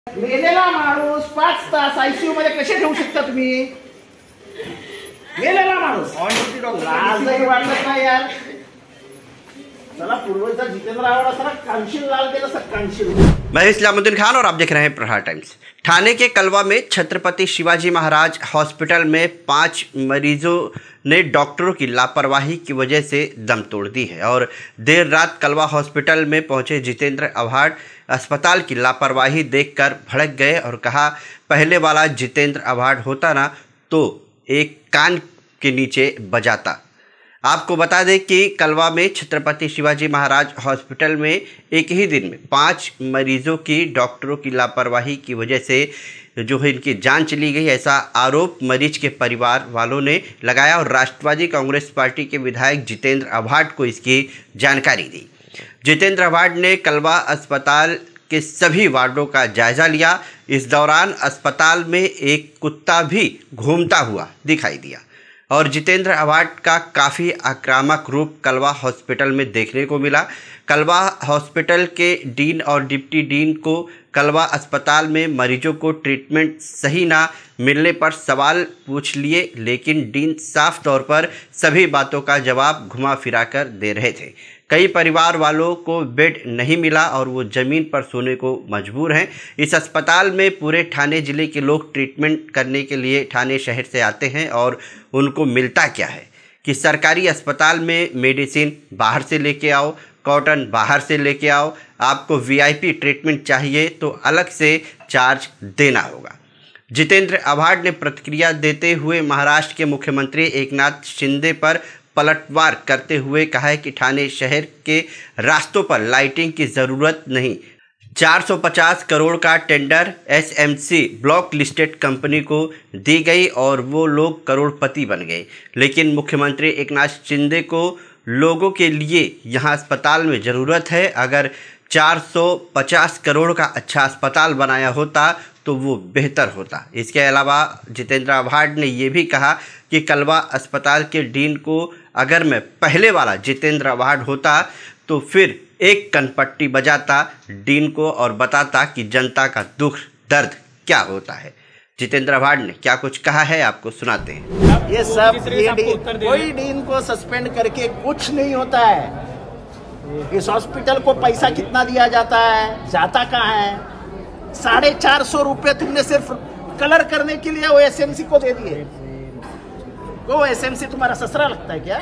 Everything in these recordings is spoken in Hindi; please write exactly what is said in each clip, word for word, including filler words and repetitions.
मेलेला माणूस पाच तास आयसीयू मध्ये कसे ठेवू शकता तुम्ही? मेलेला माणूस ऑन ड्युटी डॉक्टर लाजही वाटत नाही यार. चला पूर्वचा जितेंद्र आव्हाड असं कांशील लाल केलं असं कांशील. मैं इस्लामुद्दीन खान और आप देख रहे हैं प्रहार टाइम्स। ठाणे के कलवा में छत्रपति शिवाजी महाराज हॉस्पिटल में पांच मरीजों ने डॉक्टरों की लापरवाही की वजह से दम तोड़ दी है और देर रात कलवा हॉस्पिटल में पहुंचे जितेंद्र आव्हाड अस्पताल की लापरवाही देखकर भड़क गए और कहा, पहले वाला जितेंद्र आव्हाड होता ना तो एक कान के नीचे बजाता। आपको बता दें कि कलवा में छत्रपति शिवाजी महाराज हॉस्पिटल में एक ही दिन में पांच मरीजों की डॉक्टरों की लापरवाही की वजह से जो है इनकी जान चली गई, ऐसा आरोप मरीज के परिवार वालों ने लगाया और राष्ट्रवादी कांग्रेस पार्टी के विधायक जितेंद्र आव्हाड को इसकी जानकारी दी। जितेंद्र आव्हाड ने कलवा अस्पताल के सभी वार्डों का जायजा लिया। इस दौरान अस्पताल में एक कुत्ता भी घूमता हुआ दिखाई दिया और जितेंद्र आव्हाड का काफ़ी आक्रामक रूप कलवा हॉस्पिटल में देखने को मिला। कलवा हॉस्पिटल के डीन और डिप्टी डीन को कलवा अस्पताल में मरीजों को ट्रीटमेंट सही ना मिलने पर सवाल पूछ लिए, लेकिन डीन साफ तौर पर सभी बातों का जवाब घुमा फिरा कर दे रहे थे। कई परिवार वालों को बेड नहीं मिला और वो ज़मीन पर सोने को मजबूर हैं। इस अस्पताल में पूरे ठाणे ज़िले के लोग ट्रीटमेंट करने के लिए ठाणे शहर से आते हैं और उनको मिलता क्या है कि सरकारी अस्पताल में मेडिसिन बाहर से लेके आओ, कॉटन बाहर से लेके आओ, आपको वीआईपी ट्रीटमेंट चाहिए तो अलग से चार्ज देना होगा। जितेंद्र आव्हाड ने प्रतिक्रिया देते हुए महाराष्ट्र के मुख्यमंत्री एकनाथ शिंदे पर पलटवार करते हुए कहा है कि ठाणे शहर के रास्तों पर लाइटिंग की ज़रूरत नहीं। चार सौ पचास करोड़ का tender SMC blacklisted company को दी गई और वो लोग करोड़पति बन गए, लेकिन मुख्यमंत्री एकनाथ शिंदे को लोगों के लिए यहाँ अस्पताल में ज़रूरत है। अगर चार सौ पचास करोड़ का अच्छा अस्पताल बनाया होता तो वो बेहतर होता। इसके अलावा जितेंद्र आव्हाड ने ये भी कहा कि कलवा अस्पताल के डीन को अगर मैं पहले वाला जितेंद्र आव्हाड होता तो फिर एक कनपट्टी बजाता डीन को और बताता कि जनता का दुख दर्द क्या होता है। जितेंद्र आव्हाड ने क्या कुछ कहा है आपको सुनाते हैं। ये सब ये डीन, कोई डीन को सस्पेंड करके कुछ नहीं होता है। इस हॉस्पिटल को पैसा कितना दिया जाता है, जाता कहाँ है? साढ़े चार सौ रुपये तुमने सिर्फ कलर करने के लिए वो एसएमसी को दे दिए। वो एसएमसी तुम्हारा ससुरा लगता है क्या?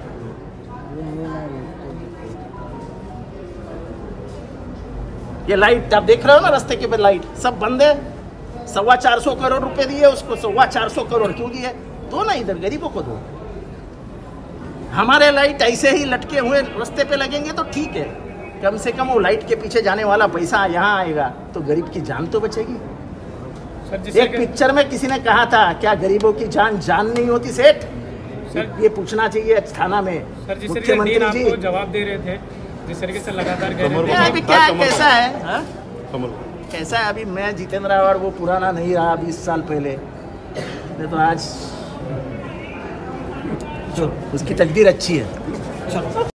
ये लाइट आप देख रहे हो ना, रास्ते के पे लाइट सब बंद है। सवा चार सौ करोड़ रुपए दिए उसको, सवा चार सौ करोड़ क्यों दिए? दो ना, इधर गरीबों को दो। हमारे लाइट ऐसे ही लटके हुए रास्ते पे लगेंगे तो ठीक है, कम से कम वो लाइट के पीछे जाने वाला पैसा यहाँ आएगा तो गरीब की जान तो बचेगी। एक पिक्चर में किसी ने कहा था, क्या गरीबों की जान जान नहीं होती सेठ? ये पूछना चाहिए थाना में। मुख्यमंत्री जी जवाब दे रहे थे जिस तरीके से लगातार अभी क्या कैसा है हा? कैसा है अभी? मैं जितेंद्र आव्हाड वो पुराना नहीं रहा बीस साल पहले, तो आज उसकी तकदीर अच्छी है।